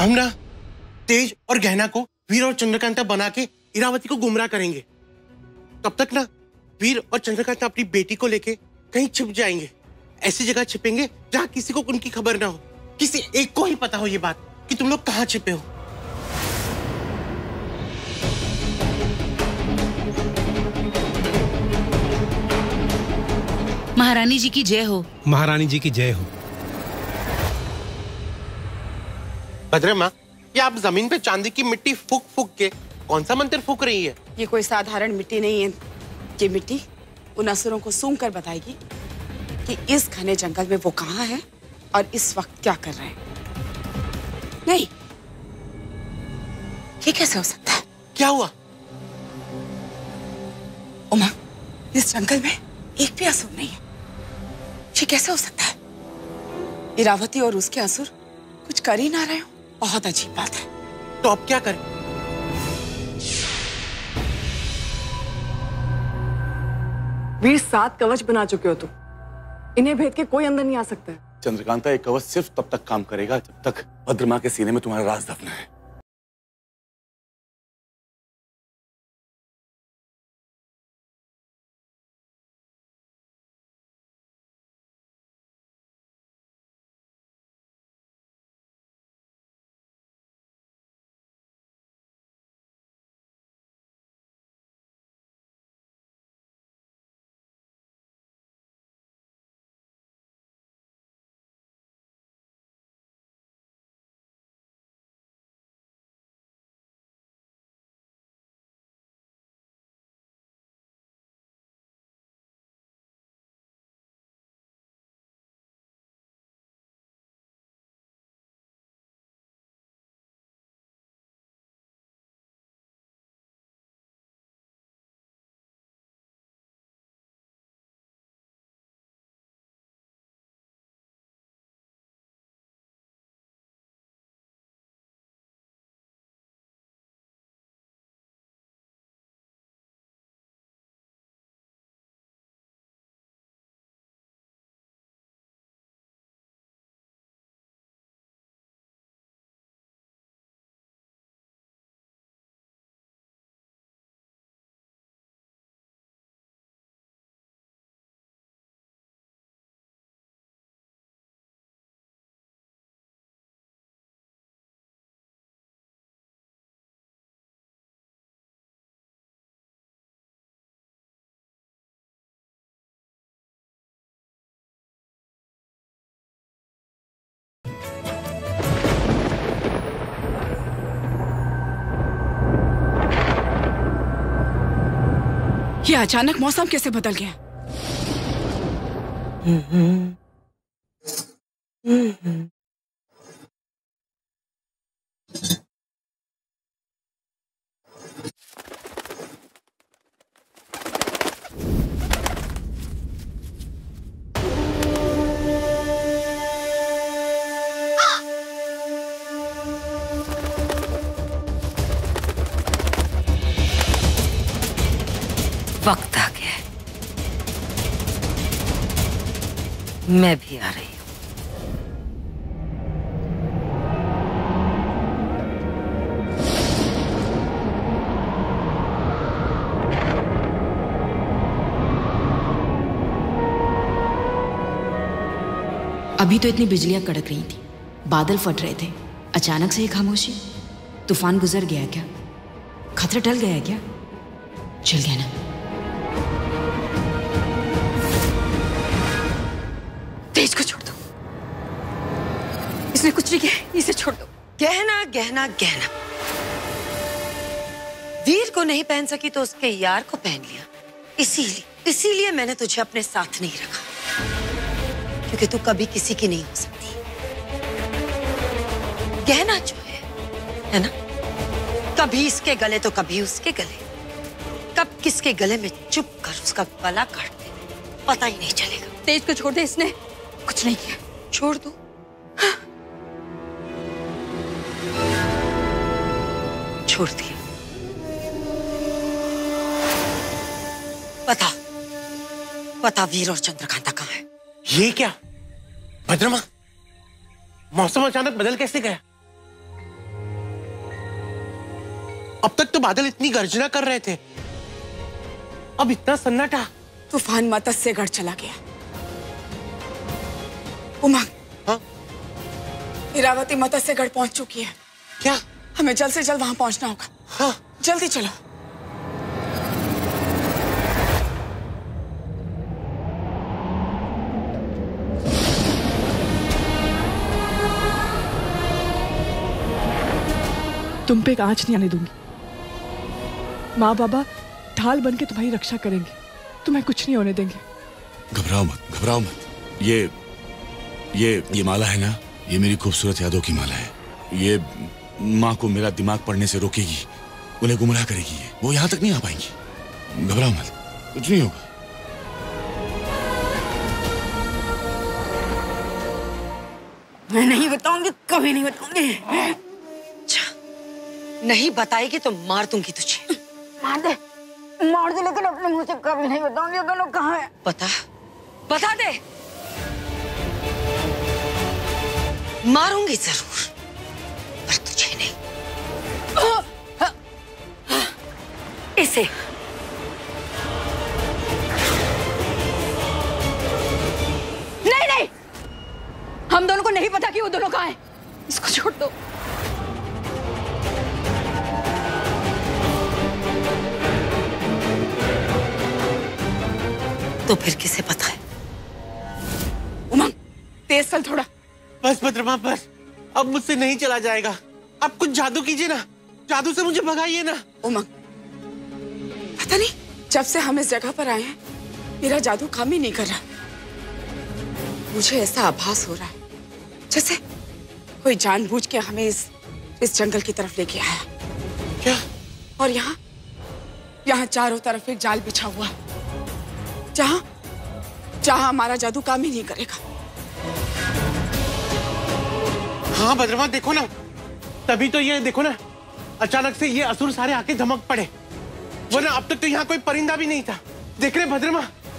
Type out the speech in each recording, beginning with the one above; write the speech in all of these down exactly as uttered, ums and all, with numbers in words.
हम ना तेज और गहना को वीर और चंद्रकांता बना के इरावती को गुमराह करेंगे। तब तक ना वीर और चंद्रकांता अपनी बेटी को लेके कहीं छिप जाएंगे। ऐसी जगह छिपेंगे जहां किसी को उनकी खबर ना हो, किसी एक को ही पता हो ये बात कि तुम लोग कहां छिपे हो। महारानी जी की जय हो। महारानी जी की जय हो। भद्रमा, ये आप जमीन पे चांदी की मिट्टी फूक फूक के कौन सा मंत्र फूक रही है? ये कोई साधारण मिट्टी नहीं है। ये मिट्टी उन असुरों को सूंघ कर बताएगी कि इस घने जंगल में वो कहाँ है और इस वक्त क्या कर रहे हैं। नहीं, ये कैसे हो सकता है? क्या हुआ? उमा, इस जंगल में एक भी असुर नहीं है। ये कैसे हो सकता है? इरावती और उसके असुर कुछ कर ही ना रहे हो। बहुत अजीब बात है। तो अब क्या करें? वीर, सात कवच बना चुके हो तुम। इन्हें भेद के कोई अंदर नहीं आ सकता है। चंद्रकांता, एक कवच सिर्फ तब तक काम करेगा जब तक भद्रमा के सीने में तुम्हारा राज दफन है। ये अचानक मौसम कैसे बदल गया? वक्त आ गया है। मैं भी आ रही हूँ। अभी तो इतनी बिजलियां कड़क रही थी, बादल फट रहे थे, अचानक से ये खामोशी। तूफान गुजर गया क्या? खतरा टल गया क्या? चल गया ना? तेज को छोड़ दो। इसने कुछ नहीं किया, इसे छोड़ दो। गहना गहना गहना वीर को नहीं पहन सकी तो उसके यार को पहन लिया। इसीलिए इसीलिए मैंने तुझे अपने साथ नहीं रखा, क्योंकि तू कभी किसी की नहीं हो सकती। गहना जो है है ना, कभी इसके गले तो कभी उसके गले, कब किसके गले में चुप कर उसका गला काट दे, पता ही नहीं चलेगा। तेज को छोड़ दे, इसने कुछ नहीं किया। छोड़ दो? हाँ। छोड़ दिया। पता पता वीर और चंद्रकांता कहाँ है? ये क्या भद्रमा, मौसम अचानक बदल कैसे गया? अब तक तो बादल इतनी गर्जना कर रहे थे, अब इतना सन्नाटा। तूफान मत्स्यगढ़ चला गया। उमंग, हाँ? इरावती मत्स्यगढ़ पहुंच चुकी है। क्या? हमें जल्द से जल्द वहां पहुंचना होगा। हाँ। जल्दी चलो। तुम पे एक आंच नहीं आने दूंगी। माँ बाबा ढाल बन के तुम्हारी रक्षा करेंगे, तुम्हें कुछ नहीं होने देंगे। घबराओ मत, घबराओ मत। ये ये ये माला है ना, ये मेरी खूबसूरत यादों की माला है। ये माँ को मेरा दिमाग पढ़ने से रोकेगी, उन्हें गुमराह करेगी। ये वो यहाँ तक नहीं आ पाएंगी। घबराओ मत, कुछ नहीं होगा। मैं नहीं बताऊंगी, कभी नहीं बताऊंगी। अच्छा, नहीं बताएगी तो मार दूंगी तुझे। मार दे, मार दे, लेकिन अपने मुंह से कभी नहीं बताऊंगी। दोनों कहाँ हैं? बता, बता दे। मारूंगी जरूर, पर तुझे नहीं। इसे नहीं नहीं, हम दोनों को नहीं पता कि वो दोनों कहाँ हैं। इसको छोड़ दो। तो फिर किसे पता है? उमंग, तेज चल थोड़ा। बस भद्रमा, बस अब मुझसे नहीं चला जाएगा। आप कुछ जादू कीजिए ना, जादू से मुझे भगाइए ना। उमंग, पता नहीं जब से हम इस जगह पर आए हैं मेरा जादू काम ही नहीं कर रहा। मुझे ऐसा आभास हो रहा है जैसे कोई जानबूझ के हमें इस इस जंगल की तरफ लेके आया। क्या? और यहाँ यहाँ चारों तरफ एक जाल बिछा हुआ है, जहाँ जहाँ हमारा जादू काम ही नहीं करेगा। हाँ भद्रमा, देखो ना, तभी तो ये देखो ना, अचानक से ये असुर सारे आके धमक पड़े, वरना अब तक तो यहाँ कोई परिंदा भी नहीं था। देख रहे भद्रमा?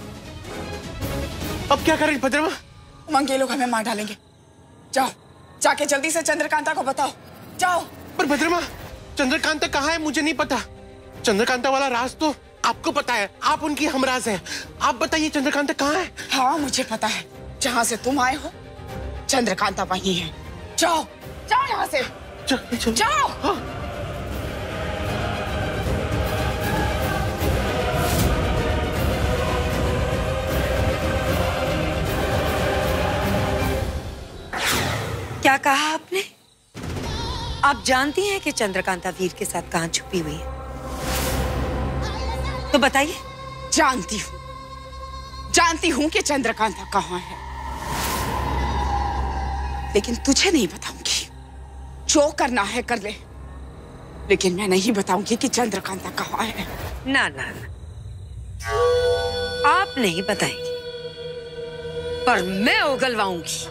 अब क्या करें भद्रमा? उमंग, ये लोग हमें मार डालेंगे। जाओ, जाके जल्दी से चंद्रकांता को बताओ। जाओ। पर भद्रमा, चंद्रकांता कहाँ है मुझे नहीं पता। चंद्रकांता वाला राज तो आपको पता है, आप उनकी हमराज हैं। आप बताइए चंद्रकांता कहाँ है? हाँ, मुझे पता है, जहाँ से तुम आए हो चंद्रकांता वहीं है। जाओ, जाओ यहाँ से। चल, चल। जाओ। हाँ। क्या कहा आपने? आप जानती हैं कि चंद्रकांता वीर के साथ कहां छुपी हुई है? तो बताइए। जानती हूँ, जानती हूँ कि चंद्रकांता कहाँ है, लेकिन तुझे नहीं बताऊंगी। जो करना है कर ले, लेकिन मैं नहीं बताऊंगी कि चंद्रकांता कहाँ है। ना ना ना, आप नहीं बताएंगी, पर मैं उगलवाऊंगी।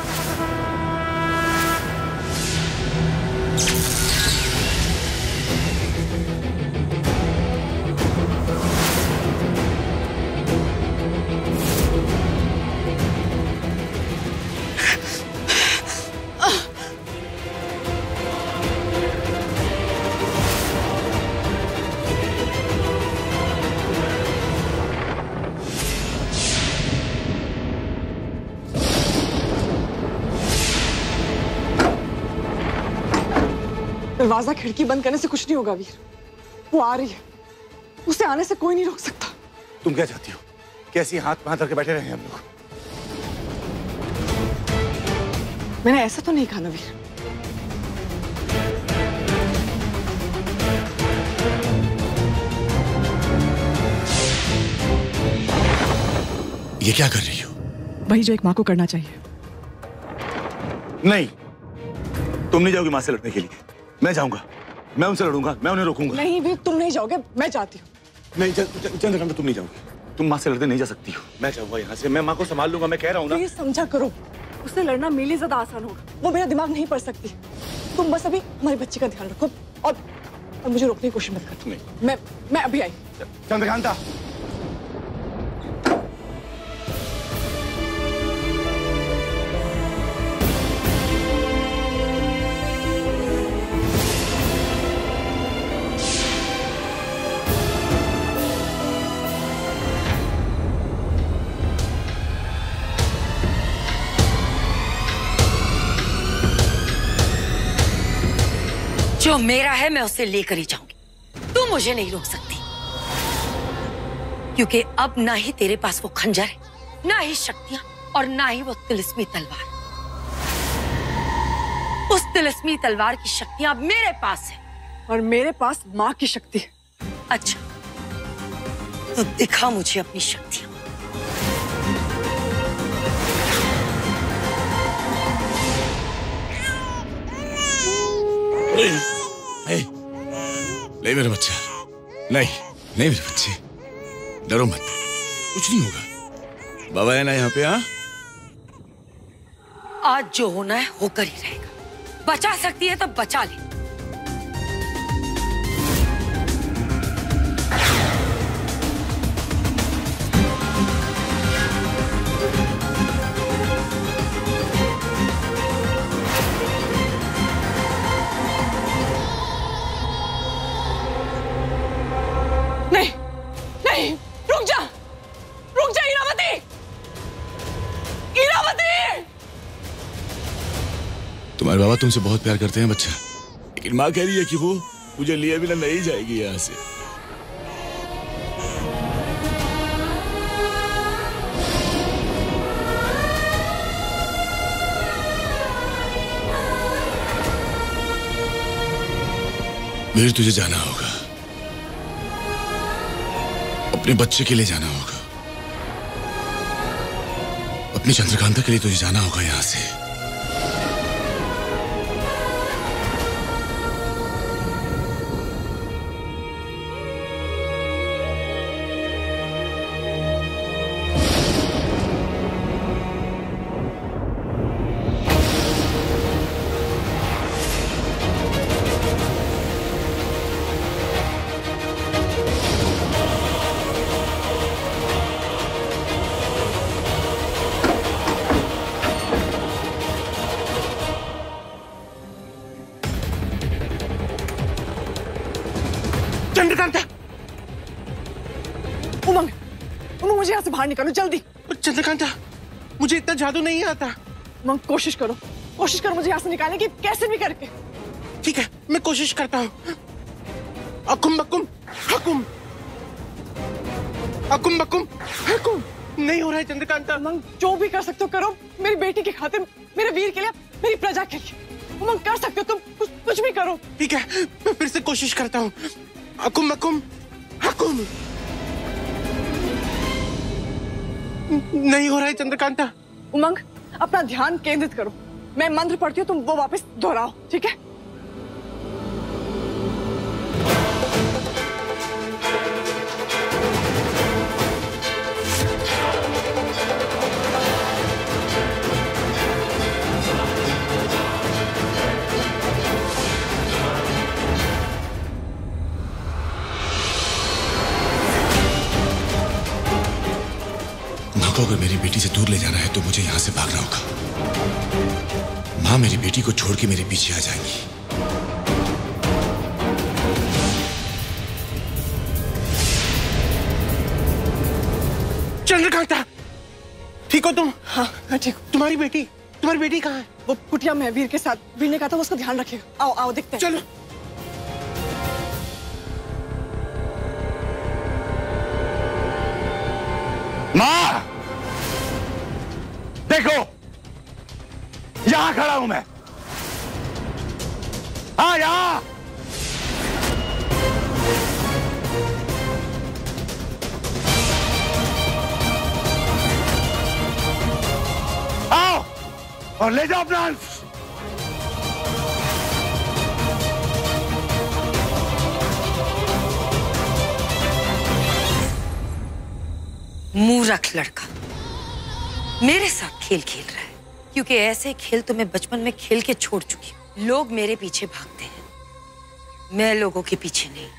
दरवाजा खिड़की बंद करने से कुछ नहीं होगा वीर। वो आ रही है, उसे आने से कोई नहीं रोक सकता। तुम क्या चाहती हो? कैसी हाथ में हाथ रख के बैठे रहे हम लोग? मैंने ऐसा तो नहीं कहा ना वीर। ये क्या कर रही हो? वही जो एक माँ को करना चाहिए। नहीं, तुम नहीं जाओगी माँ से लड़ने के लिए। मैं जाऊंगा, मैं उनसे लड़ूंगा, मैं उन्हें रोकूंगा। नहीं वीर, तुम नहीं जाओगे, मैं जाती हूँ। नहीं चंद्रकांता, तुम नहीं जाओगी। तुम माँ से लड़ने नहीं जा सकती हो। मैं जाऊंगा यहाँ से, मैं माँ को संभाल लूंगा, मैं कह रहा हूँ ना। प्लीज समझा करो, उससे लड़ना मेरे लिए ज्यादा आसान होगा। वो मेरा दिमाग नहीं पढ़ सकती। तुम बस अभी हमारी बच्ची का ध्यान रखो और, और मुझे रोकने की कोशिश मत करो। नहीं, मैं मैं अभी आई। चंद्रकांता, जो मेरा है मैं उसे लेकर ही जाऊंगी। तू मुझे नहीं रोक सकती, क्योंकि अब ना ही तेरे पास वो खंजर है, ना ही शक्तियां, और ना ही वो तिलिस्मी तलवार। उस तिलिस्मी तलवार की शक्तियां अब मेरे पास है, और मेरे पास माँ की शक्ति है। अच्छा, तो दिखा मुझे अपनी शक्तियां। नहीं, नहीं मेरा बच्चा, नहीं नहीं मेरे बच्चे, डरो मत, कुछ नहीं होगा। बाबा है ना यहाँ पे। हाँ, आज जो होना है होकर ही रहेगा। बचा सकती है तो बचा ले। नहीं नहीं, रुक जा, रुक जा इरावती, इरावती। तुम्हारे बाबा तुमसे बहुत प्यार करते हैं बच्चा, लेकिन माँ कह रही है कि वो मुझे लिए बिना नहीं जाएगी यहाँ से। वीर, तुझे जाना होगा, अपने बच्चे के लिए जाना होगा, अपनी चंद्रकांता के लिए तुझे जाना होगा यहां से। चंद्रकांता, उमंग, उमंग मुझे यहाँ से बाहर निकालो जल्दी। चंद्रकांता, मुझे इतना जादू नहीं आता। उमंग, कोशिश करो, कोशिश करो मुझे यहाँ से निकालने की, कैसे भी करके। ठीक है, मैं कोशिश करता हूँ। अकुम बकुम हकुम, अकुम बकुम हकुम। नहीं हो रहा है चंद्रकांता। उमंग, जो भी कर सकते हो करो, मेरी बेटी की खातिर, मेरे वीर के लिए, मेरी प्रजा के लिए। उमंग, कर सकते हो तुम, कुछ कुछ भी करो। ठीक है, मैं फिर से कोशिश करता हूँ। अकुम बकुम हकुम। नहीं हो रहा है चंद्रकांता। उमंग, अपना ध्यान केंद्रित करो, मैं मंत्र पढ़ती हूँ, तुम वो वापस दोहराओ, ठीक है? अगर मेरी बेटी से दूर ले जाना है तो मुझे यहां से भागना होगा। मां मेरी बेटी को छोड़ के मेरे पीछे आ जाएंगी। चंद्रकांता, ठीक हो तुम? हाँ, मैं ठीक हूँ। तुम्हारी बेटी, तुम्हारी बेटी कहाँ है? वो कुटिया में वीर के साथ। वीर ने कहा था वो उसका ध्यान रखेगा। आओ आओ देखते हैं। चलो। माँ, देखो यहां खड़ा हूं मैं। हाँ, यहां। आओ और ले जाओ अपना अंश। मूर्ख लड़का मेरे साथ खेल खेल रहा है, क्योंकि ऐसे खेल तो मैं बचपन में खेल के छोड़ चुकी हूँ। लोग मेरे पीछे भागते हैं, मैं लोगों के पीछे नहीं।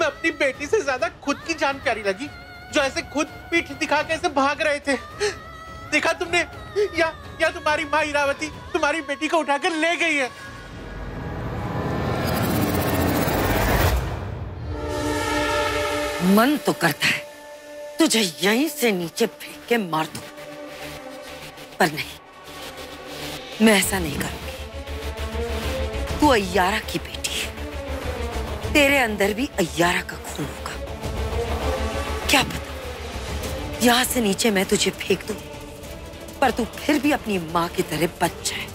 तुम्हें अपनी बेटी से ज्यादा खुद की जान प्यारी लगी, जो ऐसे खुद पीठ दिखा के ऐसे भाग रहे थे। देखा तुमने, या या तुम्हारी माँ इरावती तुम्हारी बेटी को उठाकर ले गई है। मन तो करता है तुझे यहीं से नीचे फेंक के मार दूं, पर नहीं, मैं ऐसा नहीं करूंगी। तू अय्यारा की बेटी है, तेरे अंदर भी अय्यारा का खून होगा। क्या पता यहां से नीचे मैं तुझे फेंक दूं, पर तू फिर भी अपनी मां की तरह बच जाए।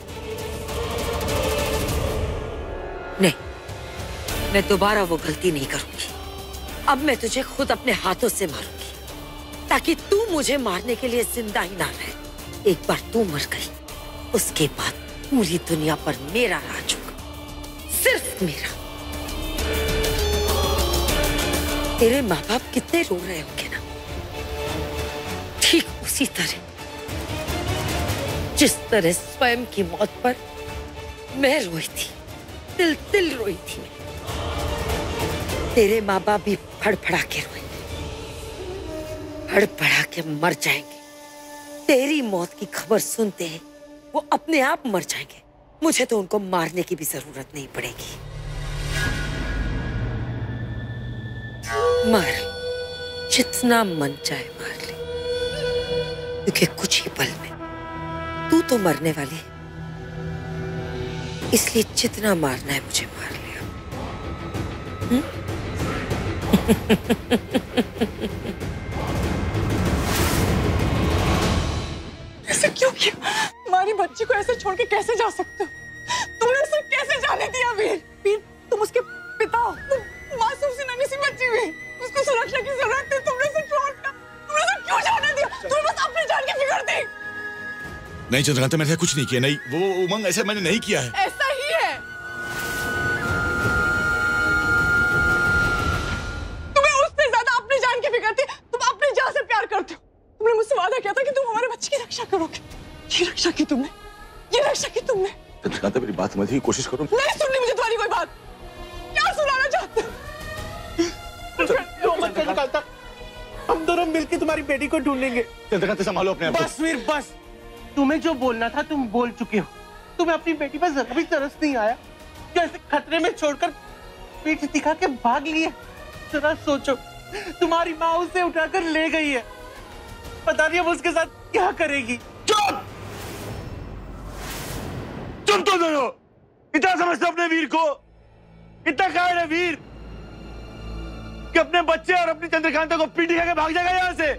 नहीं, मैं दोबारा वो गलती नहीं करूंगी। अब मैं तुझे खुद अपने हाथों से मारूंगी, ताकि तू मुझे मारने के लिए जिंदा ही ना रहे। एक बार तू मर गई, उसके बाद पूरी दुनिया पर मेरा राज होगा, सिर्फ मेरा। तेरे माँ बाप कितने रो रहे होंगे ना, ठीक उसी तरह जिस तरह स्वयं की मौत पर मैं रोई थी, तिल तिल रोई थी मैं। तेरे माँ बाप भी फड़फड़ा के रोएंगे, फड़फड़ा के मर जाएंगे। तेरी मौत की खबर सुनते हैं वो अपने आप मर जाएंगे। मुझे तो उनको मारने की भी जरूरत नहीं पड़ेगी। मार, जितना मन चाहे मार ले, क्योंकि कुछ ही पल में तू तो मरने वाली है, इसलिए जितना मारना है मुझे मार लिया। ऐसे क्यों किया? हमारी बच्ची को ऐसे छोड़ के कैसे जा सकते हो? तुमने उसे कैसे जाने दिया वीर? वीर, तुम उसके पिता हो, तुम मासूम सी नन्ही सी बच्ची हुई, उसको सुरक्षा की जरूरत थी, तुमने उसे छोड़ दिया। तुमने उसे क्यों जाने दिया? तुमने बस अपनी जान की फिक्र थी। नहीं चंद्रकांता, मैंने कुछ नहीं किया। नहीं, वो उमंग, ऐसा मैंने नहीं किया है। ऐसा ही है। तुम्हें उससे ज्यादा अपनी जान की फिक्र थी। तुम अपनी जान से प्यार करते हो। तुमने मुझसे वादा किया था कि तुम हमारे बच्चे की रक्षा करोगे। ये रक्षा की तुमने, ये रक्षा की तुमने। चंद्रकांता, मेरी बात समझने की कोशिश करो। नहीं सुननी मुझे तुम्हारी कोई बात। क्या सुनाना चाहते हो? चंद्रकांता, हम दोनों मिलकर तुम्हारी बेटी को ढूंढेंगे। चंद्रकांता, संभालो अपने आप को। बस वीर, बस। तुम्हें जो बोलना था तुम बोल चुके हो। तुम्हें अपनी बेटी पर जरा भी तरस नहीं आया, जो ऐसे खतरे में छोड़कर पीठ दिखा के भाग लिए। जरा सोचो, तुम्हारी माँ उसे उठाकर ले गई है, पता नहीं अब उसके साथ क्या करेगी। चुप! तुम तो दोनों इतना समझते अपने वीर को, इतना कायर है वीर कि अपने बच्चे और अपनी चंद्रकांता को पीठ दिखा के भाग जाएगा यहां से।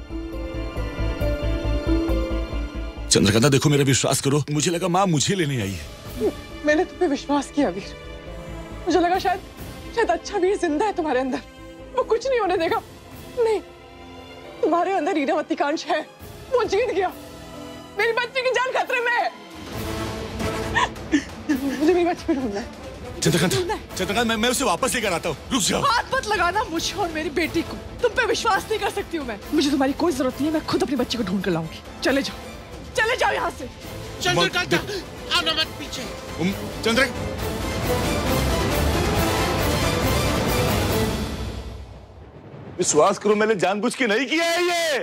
चंद्रकांता, देखो, मेरा विश्वास करो। मुझे लगा माँ मुझे लेने आई है। मैंने तुम्हें विश्वास किया वीर। मुझे लगा शायद शायद अच्छा वीर जिंदा है तुम्हारे अंदर, वो कुछ नहीं होने देगा। नहीं, तुम्हारे अंदर इरावती का अंश है, वो जीत गया। मेरी बच्ची की जान खतरे में है। मुझे मेरी बच्ची को ढूंढना है। चंद्रकांता, चंद्रकांता, मैं मैं उसे वापस लेकर आता हूँ। रुक जाओ। हाथ मत लगाना मुझे और मेरी बेटी को। तुम पे विश्वास नहीं कर सकती हूँ मैं। मुझे तुम्हारी कोई जरूरत नहीं है। मैं खुद अपनी बच्ची को ढूंढ कर लाऊंगी। चले जाओ, चले जाओ यहाँ से। चंद्रकांता, आना मत पीछे। चंद्र विश्वास करो, मैंने जानबूझ के नहीं किया है ये।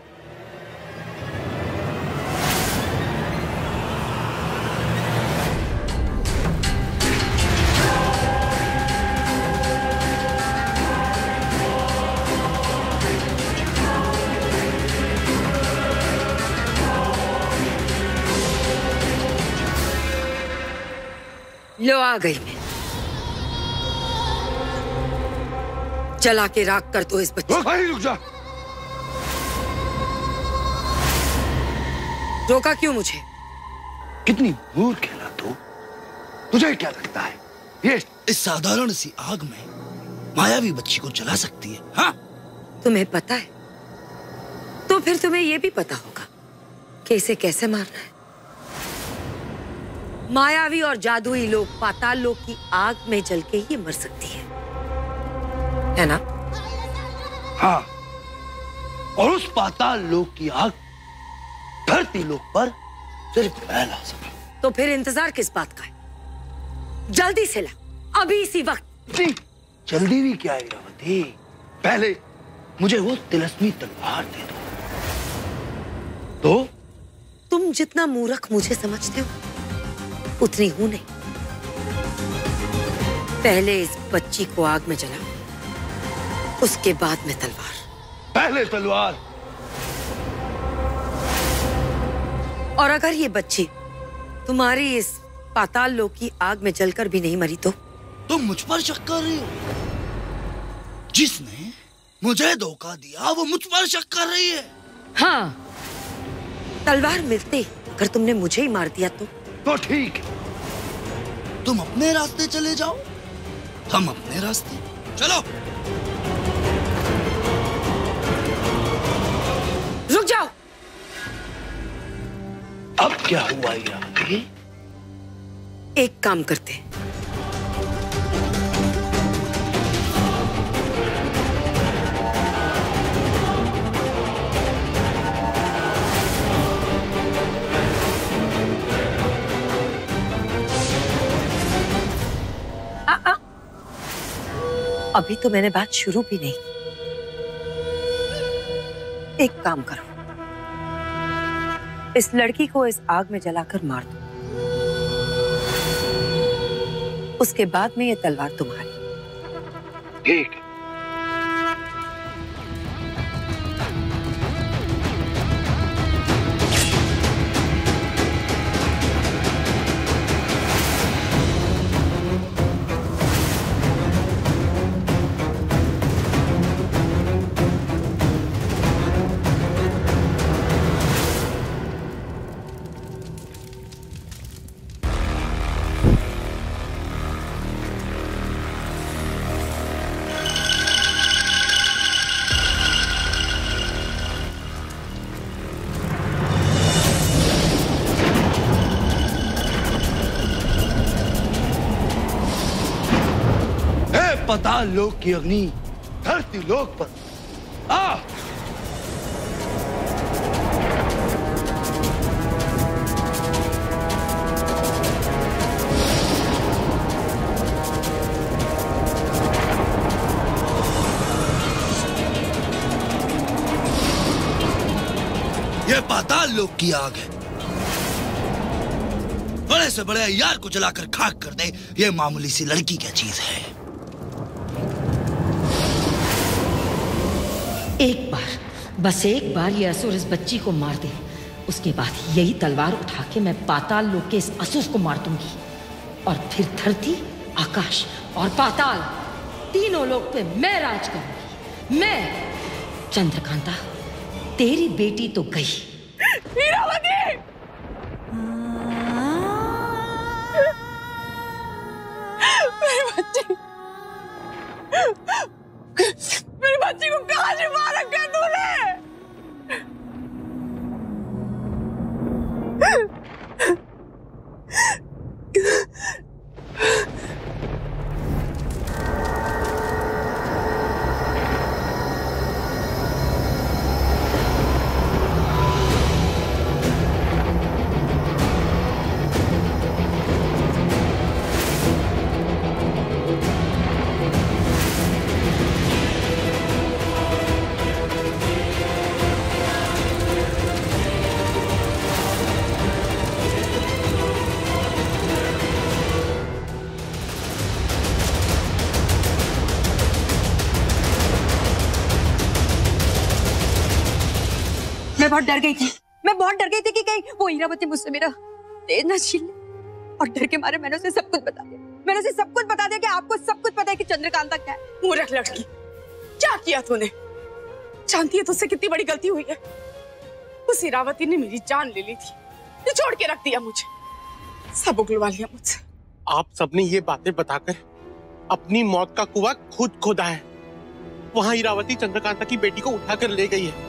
लो आ गई मैं। जला के राख कर दो इस बच्चे। रुक जा। रोका क्यों मुझे? कितनी मूर्ख है ना तू। तुझे क्या लगता है ये इस साधारण सी आग में मायावी बच्ची को जला सकती है? हाँ? तुम्हें पता है तो फिर तुम्हें यह भी पता होगा कि इसे कैसे मारना है। मायावी और जादुई लोग पाताल लोक की आग में जल के ही मर सकती है, है ना? हाँ, और उस पाताल लोक की आग धरती लोक पर सिर्फ मैं ला सकता। तो फिर इंतजार किस बात का है? जल्दी से ला, अभी इसी वक्त। जी, जल्दी भी क्या इरावती, पहले मुझे वो तिलस्मी तलवार दे दो। तो तुम जितना मूर्ख मुझे समझते हो उतनी हूं नहीं। पहले इस बच्ची को आग में जलाओ, उसके बाद में तलवार। पहले तलवार। और अगर ये बच्ची तुम्हारी इस पाताल लोक की आग में जलकर भी नहीं मरी तो? तुम मुझ पर शक कर रही हो? जिसने मुझे धोखा दिया वो मुझ पर शक कर रही है। हाँ, तलवार मिलते अगर तुमने मुझे ही मार दिया तो? तो ठीक है, तुम अपने रास्ते चले जाओ, हम अपने रास्ते। चलो। रुक जाओ। अब क्या हुआ इरावती? एक काम करते हैं। आ, आ, अभी तो मैंने बात शुरू भी नहीं। एक काम करो, इस लड़की को इस आग में जलाकर मार दो, उसके बाद में ये तलवार तुम्हारी। ठीक। पाताल लोक की अग्नि धरती लोक पर आ। ये पाताल लोक की आग है। बड़े से बड़े यार को जलाकर खाक कर दे, ये मामूली सी लड़की क्या चीज है। एक बार, बस एक बार ये असुर इस बच्ची को मार दे, उसके बाद यही तलवार उठा के मैं पाताल लोक के इस असुर को मार दूंगी और फिर धरती, आकाश और पाताल तीनों लोक पे मैं राज करूंगी। मैं। चंद्रकांता, तेरी बेटी तो गई। इरावती! मेरी बच्ची, मेरी बच्ची को कहाँ छिपा रखा तूने? मैं बहुत डर गई थी, मैं बहुत डर गई थी कि कहीं वो इरावती मुझसे मेरा तेज ना छीन ले, और डर के मारे मैंने उसे सब कुछ बता दिया। मैंने उसे सब कुछ बता दिया कि आपको सब कुछ पता है कि चंद्रकांता क्या है। मूर्ख लड़की, क्या किया तूने? जानती है तुझसे कितनी बड़ी गलती हुई है? उस इरावती ने मेरी जान ले ली थी, ये छोड़ के रख दिया मुझे, सब उगलवा लिया मुझसे। आप सबने ये बातें बताकर अपनी मौत का कुआं खुद खोदा है। वहां इरावती चंद्रकांता की बेटी को उठाकर ले गई है,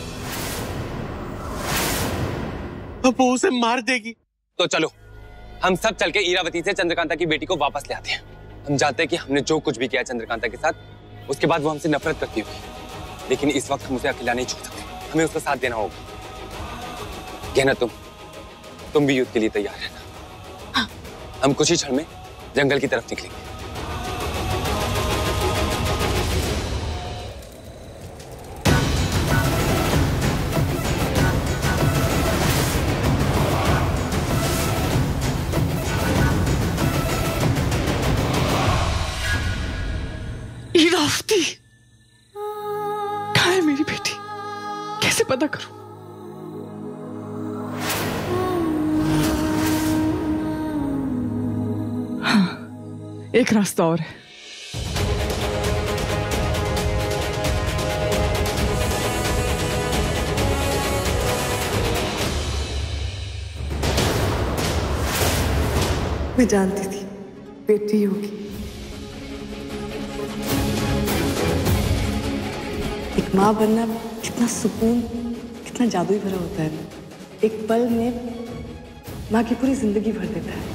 अब वो उसे मार देगी। तो चलो हम सब चल के इरावती से चंद्रकांता की बेटी को वापस ले आते हैं। हम जानते हैं कि हमने जो कुछ भी किया चंद्रकांता के साथ, उसके बाद वो हमसे नफरत करती होगी, लेकिन इस वक्त हम उसे अकेला नहीं छोड़ सकते, हमें उसका साथ देना होगा। कहना तुम तुम भी युद्ध के लिए तैयार रहना। हाँ। हम कुछ ही क्षण में जंगल की तरफ निकलेंगे। इरावती कहाँ है मेरी बेटी? कैसे पता करूं? हाँ, एक रास्ता और है। मैं जानती थी बेटी होगी। एक माँ बनना कितना सुकून, कितना जादुई भरा होता है ना। एक पल में माँ की पूरी जिंदगी भर देता है।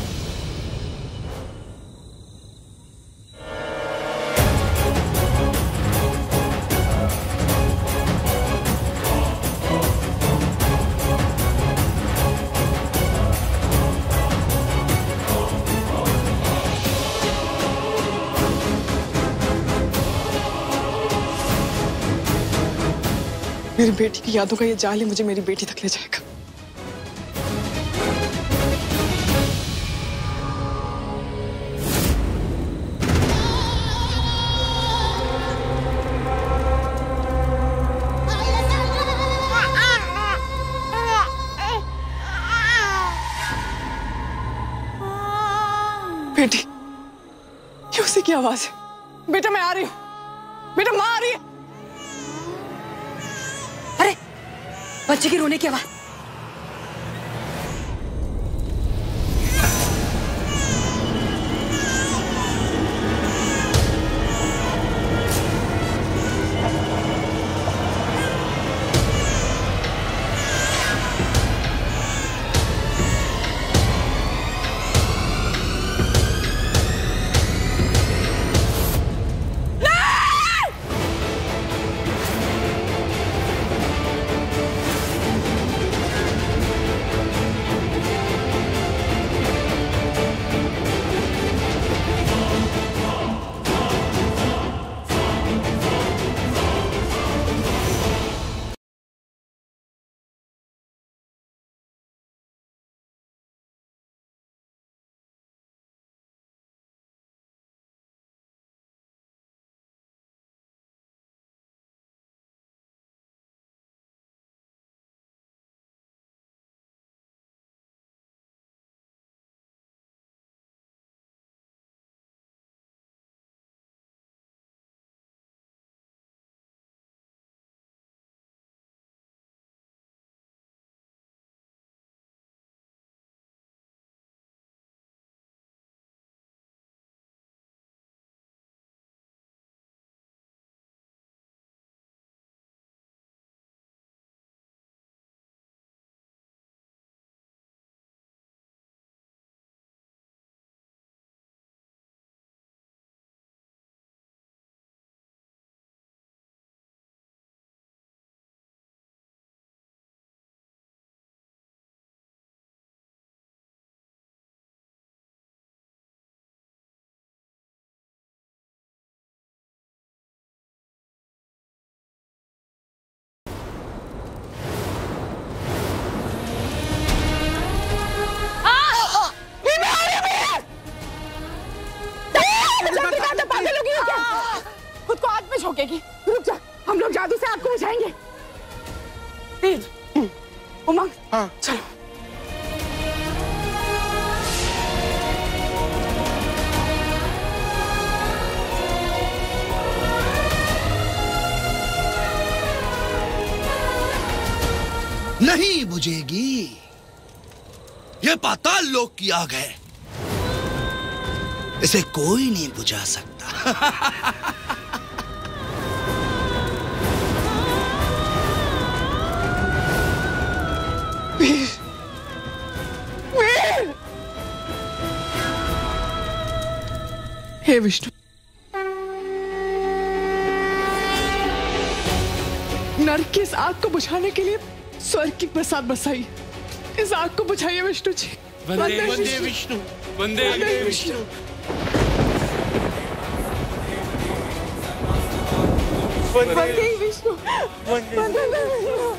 मेरी बेटी की यादों का ये जाल ही मुझे मेरी बेटी तक ले जाएगा। बेटी, ये उसी की आवाज है। बेटा मैं आ रही हूँ। बेटा माँ आ रही है। अरे बच्चे की रोने की आवाज। खुद को आग में झोंकेगी। रुक जा, हम लोग जादू से आग को बुझाएंगे। तेज, उमंग, हाँ चलो। नहीं बुझेगी। ये पाताल लोक की आग है, इसे कोई नहीं बुझा सकता। वीर, वीर, हे विष्णु, नरक की इस आग को बुझाने के लिए स्वर्ग की प्रसाद बरसाई। इस आग को बुझाइए विष्णु जी। वंदे वंदे विष्णु, वंदे वंदे विष्णु। वंदे विष्णु, वंदे विष्णु।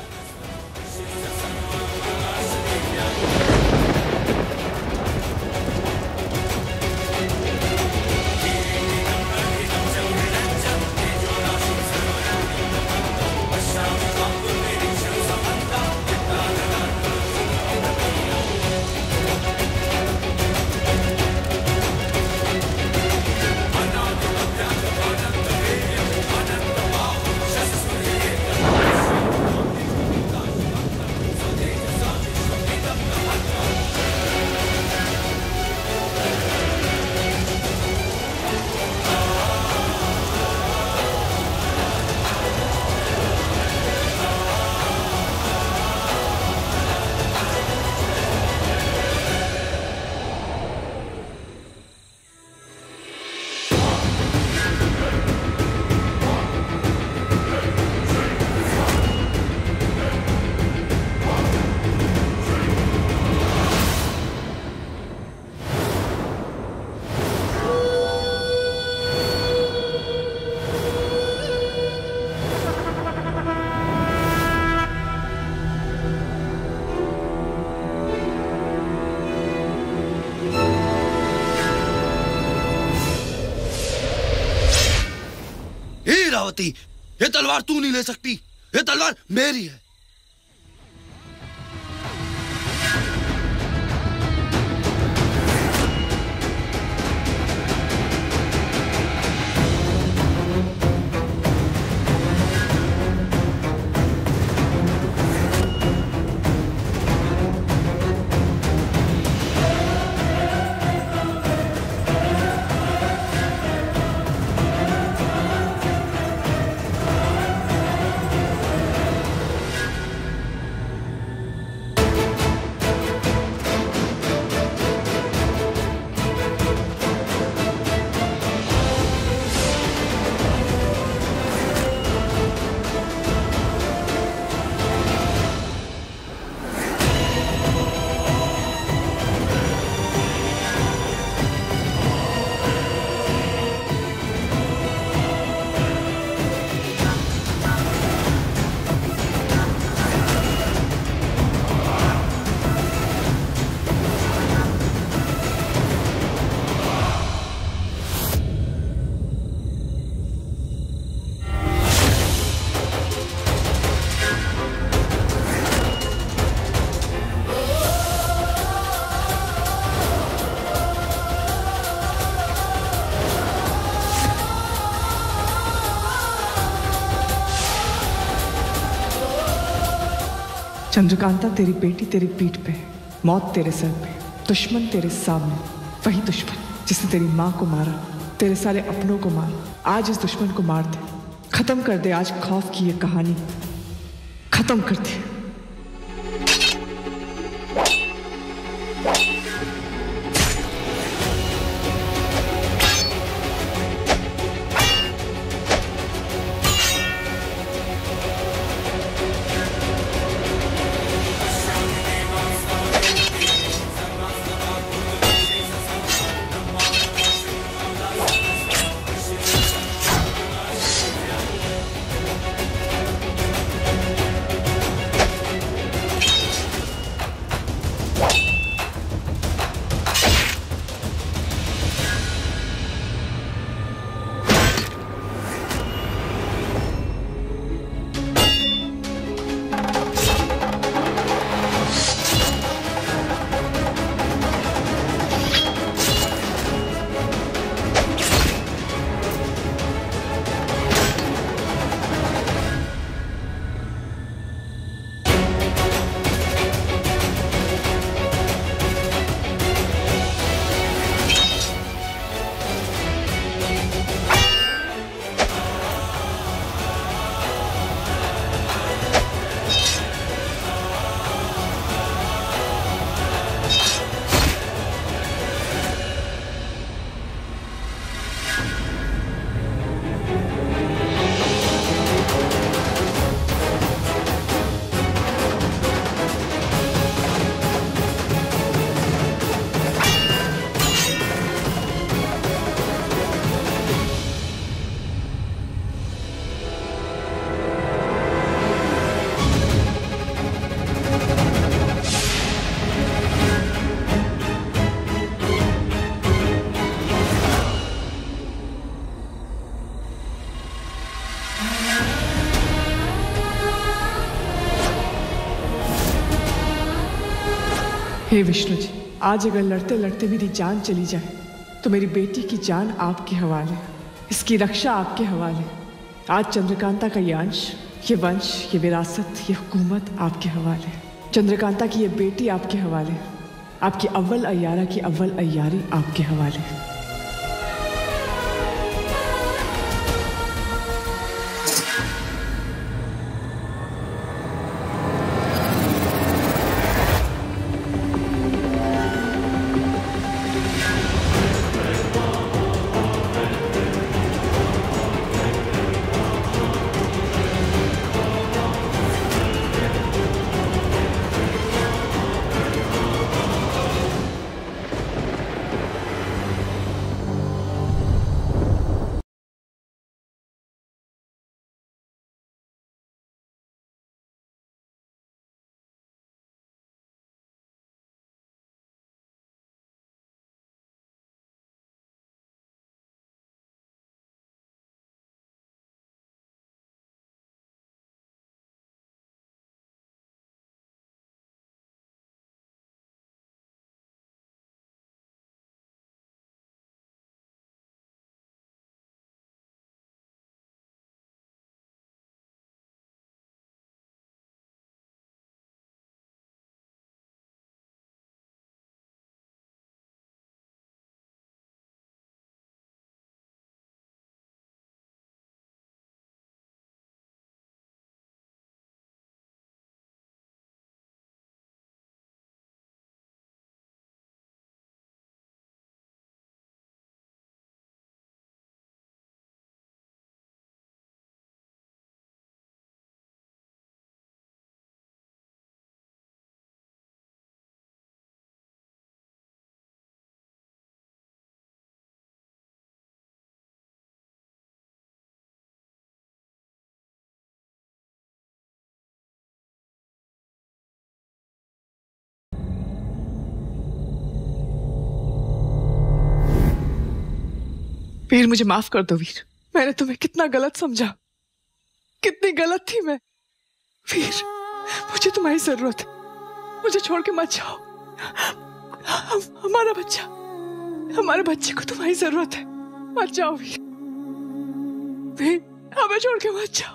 इरावती, ये तलवार तू नहीं ले सकती, ये तलवार मेरी है। चंद्रकांता, तेरी बेटी तेरी पीठ पे, मौत तेरे सर पे, दुश्मन तेरे सामने, वही दुश्मन जिसने तेरी माँ को मारा, तेरे सारे अपनों को मारा। आज इस दुश्मन को मार दे, खत्म कर दे आज खौफ की ये कहानी, खत्म कर दे। हे विष्णु जी, आज अगर लड़ते लड़ते मेरी जान चली जाए तो मेरी बेटी की जान आपके हवाले, इसकी रक्षा आपके हवाले। आज चंद्रकांता का ये अंश, ये वंश, ये विरासत, ये हुकूमत आपके हवाले। चंद्रकांता की ये बेटी आपके हवाले, आपकी अव्वल अय्यारा की अव्वल अय्यारी आपके हवाले। वीर मुझे माफ कर दो वीर, मैंने तुम्हें कितना गलत समझा, कितनी गलत थी मैं। वीर मुझे तुम्हारी जरूरत है, मुझे छोड़ के मत जाओ। हम, हमारा बच्चा, हमारे बच्चे को तुम्हारी जरूरत है, मत जाओ वीर। वीर हमें छोड़ के मत जाओ।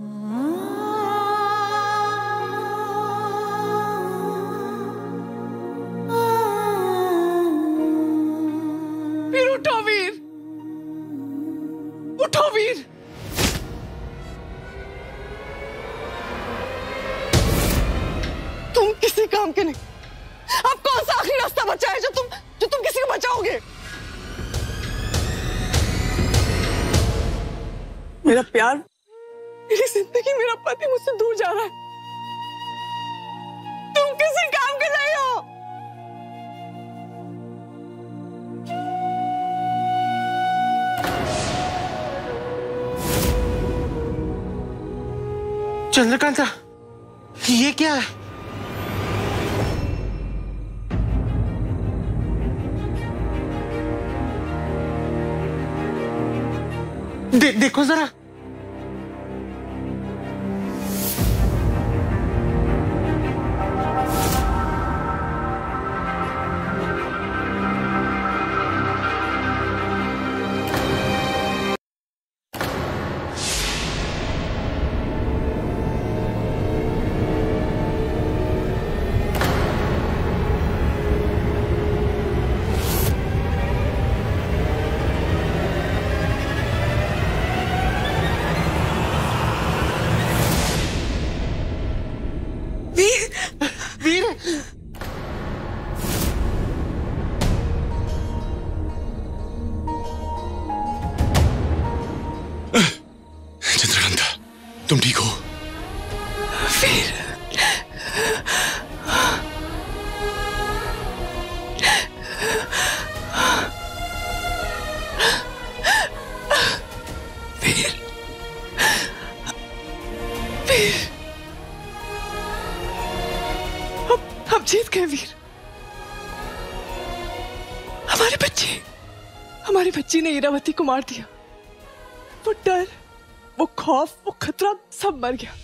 वीर उठो वीर, उठो वीर। तुम किसी काम के नहीं। अब कौन सा आखिरी रास्ता बचा है जो तुम जो तुम किसी को बचाओगे? मेरा प्यार, मेरी जिंदगी, मेरा पति मुझसे दूर जा रहा है। तुम किसी काम के नहीं हो। चंद्रकांता, ये क्या है? दे, देखो जरा। चंद्रकांता, तुम ठीक हो? वीर वीर वीर हम हम जीत गए वीर। हमारे बच्चे, हमारी बच्ची ने इरावती को मार दिया। वो डर, वो खौफ, वो खतरा सब मर गया।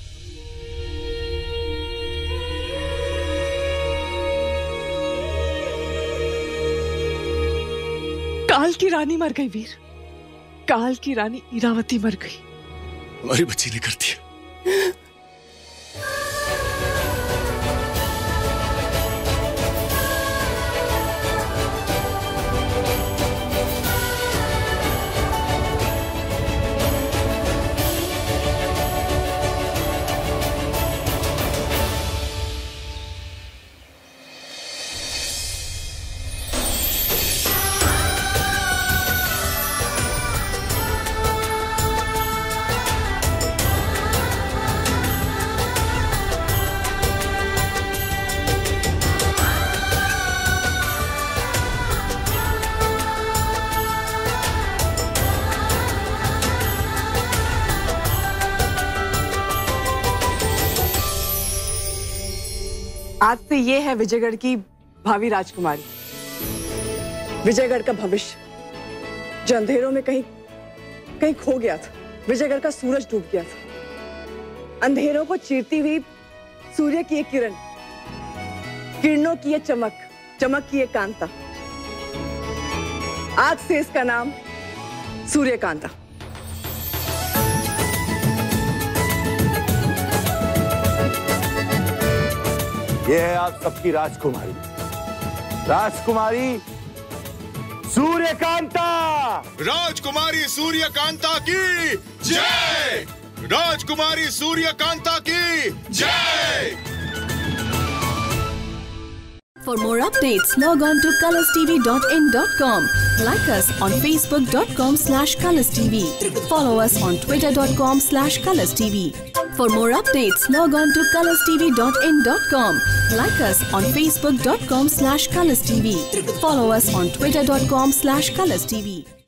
काल की रानी मर गई वीर, काल की रानी इरावती मर गई। हमारी बच्ची ने कर दिया। आज से ये है विजयगढ़ की भावी राजकुमारी, विजयगढ़ का भविष्य जो अंधेरों में कहीं कहीं खो गया था। विजयगढ़ का सूरज डूब गया था। अंधेरों को चीरती हुई सूर्य की एक किरण, किरणों की ये चमक, चमक की ये कांता। आज से इसका नाम सूर्यकांता। ये है आप सबकी राजकुमारी, राजकुमारी सूर्यकांता। राजकुमारी सूर्यकांता की जय! राजकुमारी सूर्यकांता की जय! For more updates, log on to colors t v dot in dot com. Like us on facebook dot com slash colors t v. Follow us on twitter dot com slash colors t v. For more updates, log on to colors t v dot in dot com. Like us on facebook dot com slash colors t v. Follow us on twitter dot com slash colors t v.